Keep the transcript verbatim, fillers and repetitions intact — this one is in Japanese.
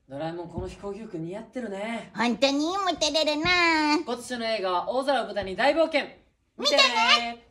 ドラえもんこの飛行機服似合ってるね。 本当にも照れるな。 今年の映画は大空を舞台に大冒険。見てね。